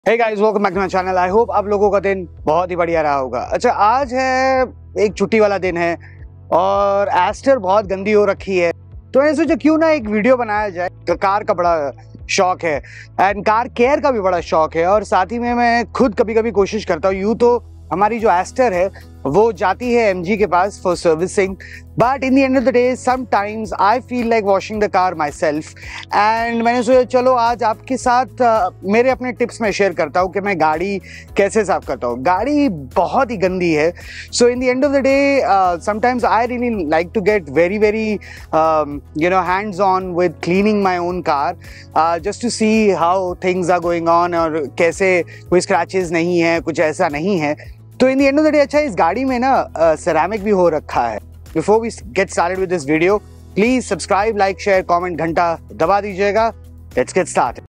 Hey guys, welcome back to my channel. I hope आप लोगों का दिन बहुत ही बढ़िया रहा होगा। अच्छा, आज है एक छुट्टी वाला दिन है और एस्टर बहुत गंदी हो रखी है, तो मैंने सोचा क्यों ना एक वीडियो बनाया जाए। कार का बड़ा शौक है एंड कार केयर का भी बड़ा शौक है, और साथ ही में मैं खुद कभी कभी कोशिश करता हूँ। यूँ तो हमारी जो एस्टर है वो जाती है एमजी के पास for servicing, but in the end of the day sometimes I feel like washing the car myself. And मैंने सोचा चलो आज आपके साथ मेरे अपने टिप्स में शेयर करता हूँ कि मैं गाड़ी कैसे साफ करता हूँ। गाड़ी बहुत ही गंदी है, so in the end of the day sometimes I really like to get very hands on with cleaning my own car, just to see how things are going on और कैसे कोई स्क्रैचेस नहीं है, कुछ ऐसा नहीं है। तो in the end of the day अच्छा, इस गाड़ी में ना सेरामिक भी हो रखा है। Before we get started with this video, please subscribe, like, share, comment, घंटा दबा दीजिएगा। Let's get started.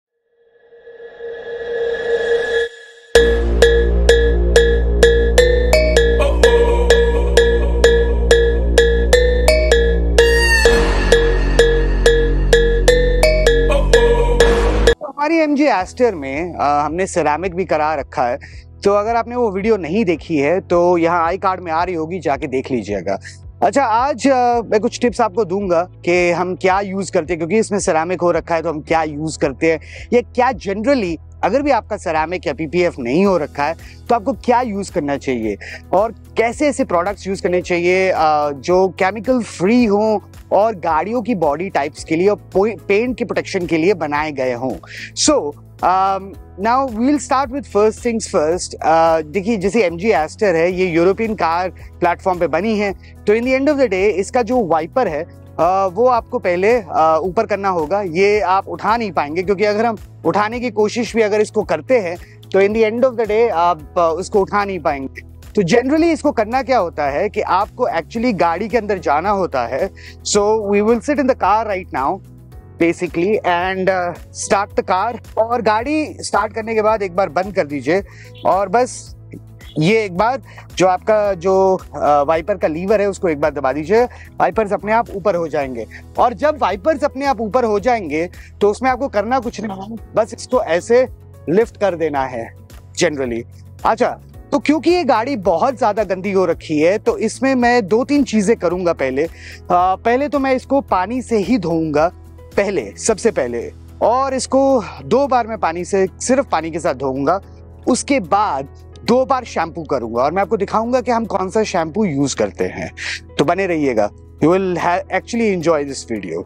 हमारी एमजी एस्टर में हमने सेरामिक भी करा रखा है, तो अगर आपने वो वीडियो नहीं देखी है तो यहाँ आई कार्ड में आ रही होगी, जाके देख लीजिएगा। अच्छा, आज मैं कुछ टिप्स आपको दूंगा कि हम क्या यूज करते हैं, क्योंकि इसमें सेरामिक हो रखा है तो हम क्या यूज करते हैं, या क्या जनरली अगर भी आपका सेरामिक या पीपीएफ नहीं हो रखा है तो आपको क्या यूज करना चाहिए, और कैसे ऐसे प्रोडक्ट्स यूज करने चाहिए जो केमिकल फ्री हों और गाड़ियों की बॉडी टाइप्स के लिए और पेंट के प्रोटेक्शन के लिए बनाए गए हों। So now we'll start with first things first. देखिए, जैसे एमजी एस्टर है, ये यूरोपियन कार प्लेटफॉर्म पे बनी है, तो in the end of the day इसका जो वाइपर है वो आपको पहले ऊपर करना होगा। ये आप उठा नहीं पाएंगे, क्योंकि अगर हम उठाने की कोशिश भी अगर इसको करते हैं तो in the end of the day आप उसको उठा नहीं पाएंगे। तो जनरली इसको करना क्या होता है कि आपको एक्चुअली गाड़ी के अंदर जाना होता है। So we will sit in the car right now basically and start the car, और गाड़ी स्टार्ट करने के बाद एक बार बंद कर दीजिए, और बस ये एक बार जो आपका जो वाइपर का लीवर है उसको एक बार दबा दीजिए। वाइपर्स अपने आप ऊपर हो जाएंगे, और जब वाइपर्स अपने आप ऊपर हो जाएंगे तो उसमें आपको करना कुछ नहीं, बस इसको ऐसे लिफ्ट कर देना है जनरली। अच्छा, तो क्योंकि ये गाड़ी बहुत ज्यादा गंदी हो रखी है तो इसमें मैं 2-3 चीजें करूंगा। पहले तो मैं इसको पानी से ही धोऊंगा सबसे पहले, और इसको 2 बार मैं पानी से, सिर्फ पानी के साथ धोऊंगा। उसके बाद 2 बार शैम्पू करूंगा, और मैं आपको दिखाऊंगा कि हम कौन सा शैम्पू यूज करते हैं। तो बने रहिएगा, you will actually enjoy this video.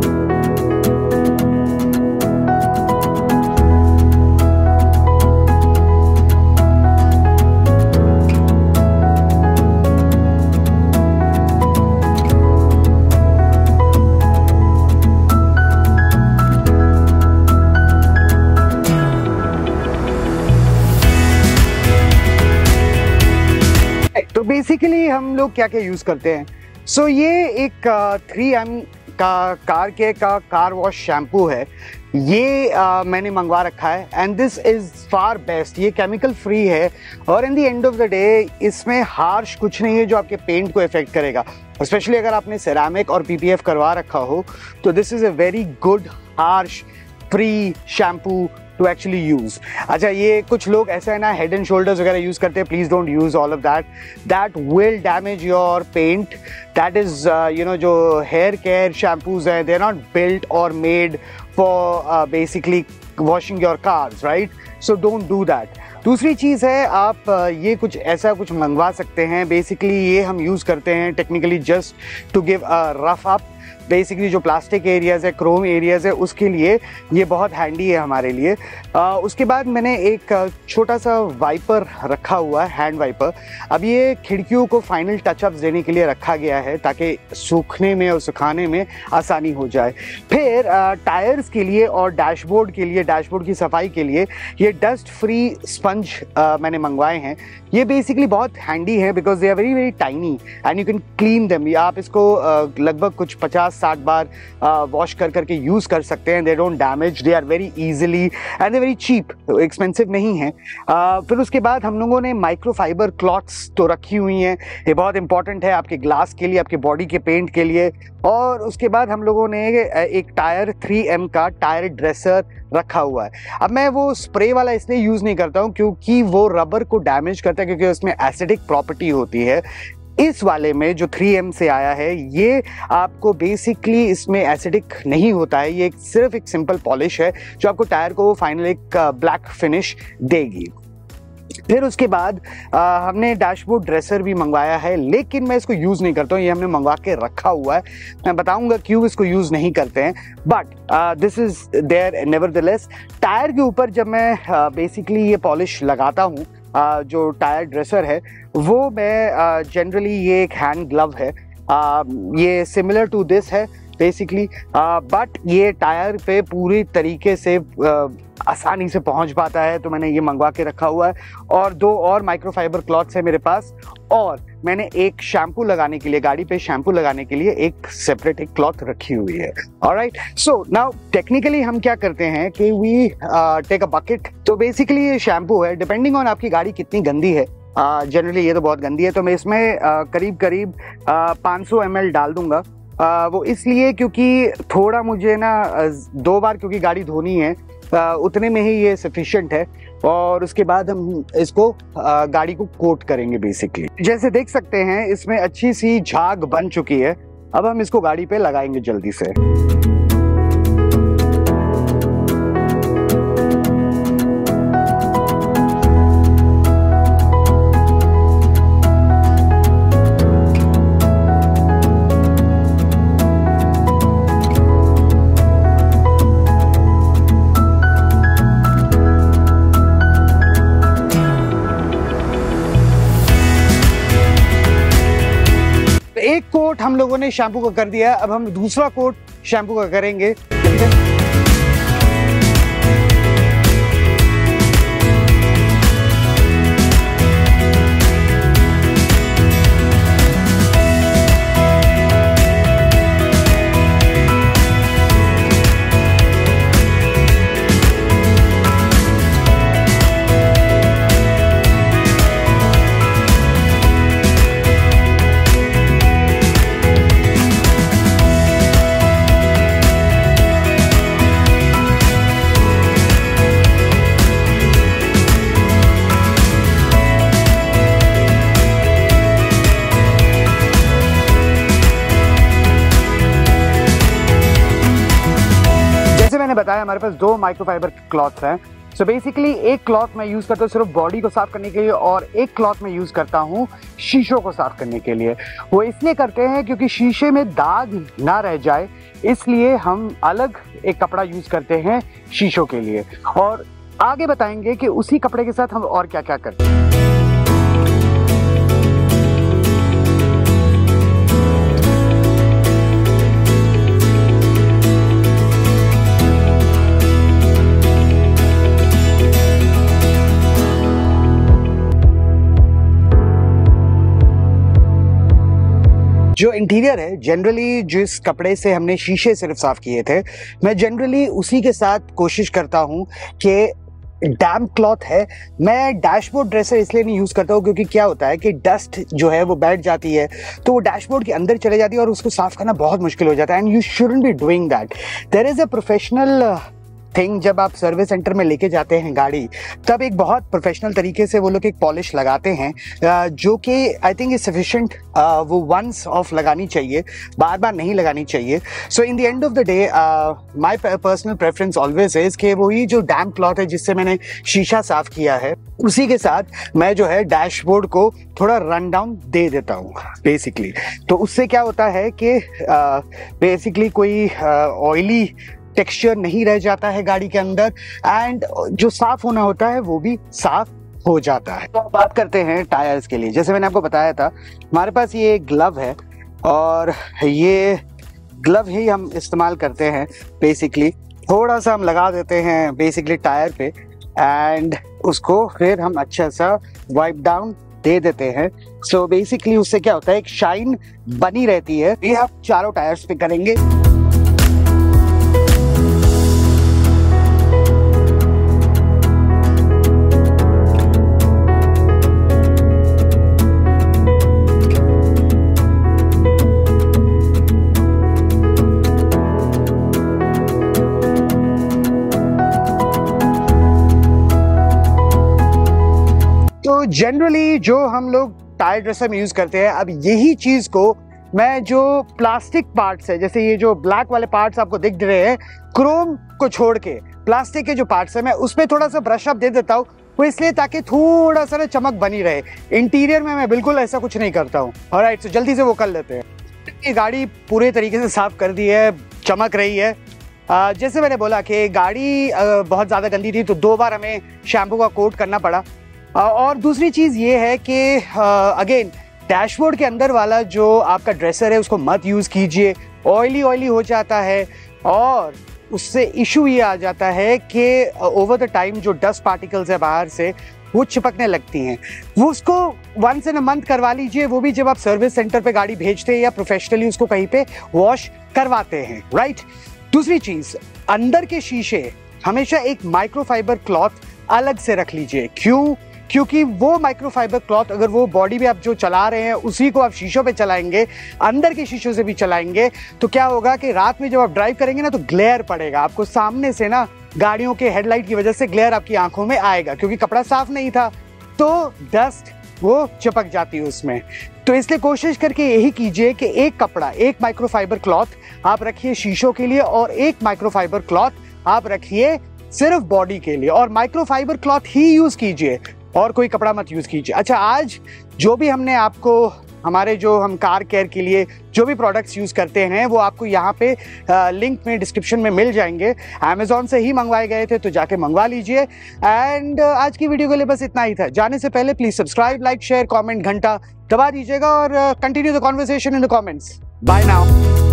तो बेसिकली हम लोग क्या क्या यूज करते हैं। सो ये एक 3M का कार के का कार वॉश शैम्पू है। ये मैंने मंगवा रखा है and this is far best. ये केमिकल फ्री है, और in the end of the day इसमें हार्श कुछ नहीं है जो आपके पेंट को इफेक्ट करेगा। स्पेशली अगर आपने सेरामिक और पीपीएफ करवा रखा हो तो this is a very good harsh free shampoo to actually use. अच्छा, ये कुछ लोग ऐसा है ना, हेड एंड शोल्डर्स वगैरह यूज करते हैं। Please don't use all of that will damage your paint. That is जो हेयर केयर शैम्पूज हैं, दे आर नॉट बिल्ट और made for basically washing your cars, right? So don't do that. दूसरी चीज़ है, आप ये कुछ ऐसा कुछ मंगवा सकते हैं। बेसिकली ये हम यूज़ करते हैं technically just to give a rough up. Basically जो प्लास्टिक एरियाज है, क्रोम एरियाज है, उसके लिए ये बहुत हैंडी है हमारे लिए। उसके बाद मैंने एक छोटा सा वाइपर रखा हुआ है, हैंड वाइपर। अब ये खिड़कियों को फाइनल टचअप्स देने के लिए रखा गया है ताकि सूखने में और सुखाने में आसानी हो जाए। फिर टायर्स के लिए और डैशबोर्ड के लिए, डैशबोर्ड की सफाई के लिए ये डस्ट फ्री स्पंज मैंने मंगवाए हैं। ये बेसिकली बहुत हैंडी है because they are very very tiny and you can clean them. आप इसको लगभग कुछ 50-60 बार वॉश करके यूज कर सकते हैं। They don't damage, they are very easily and they very cheap, expensive नहीं है। फिर उसके बाद हम लोगों ने माइक्रोफाइबर क्लॉथ्स तो रखी हुई हैं। ये बहुत इंपॉर्टेंट है आपके ग्लास के लिए, आपके बॉडी के पेंट के लिए। और उसके बाद हम लोगों ने एक टायर 3M का टायर ड्रेसर रखा हुआ है। अब मैं वो स्प्रे वाला इसलिए यूज नहीं करता हूँ क्योंकि वो रबर को डैमेज करता है, क्योंकि उसमें एसिडिक प्रॉपर्टी होती है। इस वाले में जो 3M से आया है, ये आपको बेसिकली इसमें एसिडिक नहीं होता है। ये सिर्फ एक सिंपल पॉलिश है जो आपको टायर को फाइनल एक ब्लैक फिनिश देगी। फिर उसके बाद हमने डैशबोर्ड ड्रेसर भी मंगवाया है, लेकिन मैं इसको यूज नहीं करता हूँ। ये हमने मंगवा के रखा हुआ है, मैं बताऊंगा क्यों इसको यूज नहीं करते हैं, but this is there nevertheless. Tyre के ऊपर जब मैं बेसिकली ये पॉलिश लगाता हूँ, जो टायर ड्रेसर है वो मैं जनरली ये एक हैंड ग्लव है, ये सिमिलर टू दिस है बेसिकली, बट ये टायर पे पूरी तरीके से आसानी से पहुंच पाता है, तो मैंने ये मंगवा के रखा हुआ है। और 2 और माइक्रोफाइबर क्लॉथ्स है मेरे पास, और मैंने एक शैम्पू लगाने के लिए, गाड़ी पे शैम्पू लगाने के लिए एक सेपरेट एक क्लॉथ रखी हुई है। ऑलराइट, सो नाउ टेक्निकली हम क्या करते हैं कि वी टेक अ बकेट। तो बेसिकली ये शैम्पू है, डिपेंडिंग ऑन आपकी गाड़ी कितनी गंदी है, जनरली ये तो बहुत गंदी है, तो मैं इसमें करीब 500 ml डाल दूंगा। वो इसलिए क्योंकि थोड़ा मुझे ना 2 बार क्योंकि गाड़ी धोनी है, उतने में ही ये सफिशिएंट है। और उसके बाद हम इसको गाड़ी को कोट करेंगे बेसिकली। जैसे देख सकते हैं इसमें अच्छी सी झाग बन चुकी है। अब हम इसको गाड़ी पे लगाएंगे जल्दी से। एक कोट हम लोगों ने शैम्पू का कर दिया, अब हम दूसरा कोट शैम्पू का करेंगे। मैंने बताया हमारे पास 2 माइक्रोफाइबर क्लॉथ हैं। सो बेसिकली एक क्लॉथ मैं यूज करता हूँ सिर्फ बॉडी को साफ करने के लिए, और एक क्लॉथ मैं यूज करता हूँ शीशों को साफ करने के लिए। वो इसलिए करते हैं क्योंकि शीशे में दाग ना रह जाए, इसलिए हम अलग एक कपड़ा यूज करते हैं शीशों के लिए। और आगे बताएंगे कि उसी कपड़े के साथ हम और क्या क्या करते हैं। जो इंटीरियर है, जनरली जिस कपड़े से हमने शीशे सिर्फ साफ किए थे, मैं जनरली उसी के साथ कोशिश करता हूँ कि डैम्प क्लॉथ है। मैं डैशबोर्ड ड्रेसर इसलिए नहीं यूज करता हूँ क्योंकि क्या होता है कि डस्ट जो है वो बैठ जाती है, तो वो डैशबोर्ड के अंदर चले जाती है और उसको साफ करना बहुत मुश्किल हो जाता है। And you shouldn't be doing that. There is a professional thing, जब आप सर्विस सेंटर में लेके जाते हैं गाड़ी, तब एक बहुत प्रोफेशनल तरीके से वो लोग एक पॉलिश लगाते हैं, जो कि आई थिंक इज सफिशिएंट। वो वंस ऑफ लगानी चाहिए, बार बार नहीं लगानी चाहिए। So in the end of the day my personal preference always is कि वही जो डैम्प क्लॉथ है जिससे मैंने शीशा साफ किया है, उसी के साथ मैं जो है डैशबोर्ड को थोड़ा रन डाउन दे देता हूँ बेसिकली। तो उससे क्या होता है कि बेसिकली कोई ऑयली टेक्सचर नहीं रह जाता है गाड़ी के अंदर, एंड जो साफ होना होता है वो भी साफ हो जाता है। तो बात करते हैं टायर्स के लिए। जैसे मैंने आपको बताया था, हमारे पास ये ग्लव है और ये ग्लव ही हम इस्तेमाल करते हैं बेसिकली। थोड़ा सा हम लगा देते हैं बेसिकली टायर पे, एंड उसको फिर हम अच्छा सा वाइप डाउन दे देते हैं। सो बेसिकली उससे क्या होता है, एक शाइन बनी रहती है। ये हम चारों टायर्स पे करेंगे। तो जनरली जो हम लोग टायर ड्रेसर में यूज करते हैं, अब यही चीज को मैं जो प्लास्टिक पार्ट्स है, जैसे ये जो ब्लैक वाले पार्ट्स आपको दिख रहे हैं, क्रोम को छोड़ के प्लास्टिक के जो पार्ट्स है, मैं उसमें थोड़ा सा ब्रश अप दे देता हूँ। वो इसलिए ताकि थोड़ा सा ना चमक बनी रहे। इंटीरियर में मैं बिल्कुल ऐसा कुछ नहीं करता हूँ। ऑलराइट, तो जल्दी से वो कर लेते हैं। ये गाड़ी पूरे तरीके से साफ कर दी है, चमक रही है। जैसे मैंने बोला कि गाड़ी बहुत ज़्यादा गंदी थी, तो 2 बार हमें शैम्पू का कोट करना पड़ा। और दूसरी चीज़ ये है कि अगेन डैशबोर्ड के अंदर वाला जो आपका ड्रेसर है उसको मत यूज़ कीजिए। ऑयली हो जाता है और उससे इशू ये आ जाता है कि ओवर द टाइम जो डस्ट पार्टिकल्स है बाहर से वो चिपकने लगती हैं। वो उसको वंस इन अ मंथ करवा लीजिए, वो भी जब आप सर्विस सेंटर पे गाड़ी भेजते हैं या प्रोफेशनली उसको कहीं पे वॉश करवाते हैं, राइट। दूसरी चीज़, अंदर के शीशे हमेशा एक माइक्रोफाइबर क्लॉथ अलग से रख लीजिए। क्यों? क्योंकि वो माइक्रोफाइबर क्लॉथ अगर वो बॉडी में आप जो चला रहे हैं उसी को आप शीशों पे चलाएंगे, अंदर के शीशों से भी चलाएंगे, तो क्या होगा कि रात में जब आप ड्राइव करेंगे ना तो ग्लेयर पड़ेगा आपको सामने से ना, गाड़ियों के हेडलाइट की वजह से ग्लेयर आपकी आंखों में आएगा, क्योंकि कपड़ा साफ नहीं था तो डस्ट वो चिपक जाती है उसमें। तो इसलिए कोशिश करके यही कीजिए कि एक कपड़ा, एक माइक्रोफाइबर क्लॉथ आप रखिए शीशों के लिए और एक माइक्रोफाइबर क्लॉथ आप रखिए सिर्फ बॉडी के लिए, और माइक्रोफाइबर क्लॉथ ही यूज कीजिए और कोई कपड़ा मत यूज कीजिए। अच्छा, आज जो भी हमने आपको हमारे जो हम कार केयर के लिए जो भी प्रोडक्ट्स यूज करते हैं वो आपको यहाँ पे लिंक में डिस्क्रिप्शन में मिल जाएंगे। अमेजोन से ही मंगवाए गए थे, तो जाके मंगवा लीजिए। एंड आज की वीडियो के लिए बस इतना ही था। जाने से पहले please subscribe, like, share, comment, घंटा दबा दीजिएगा और continue the conversation in the comments. Bye now.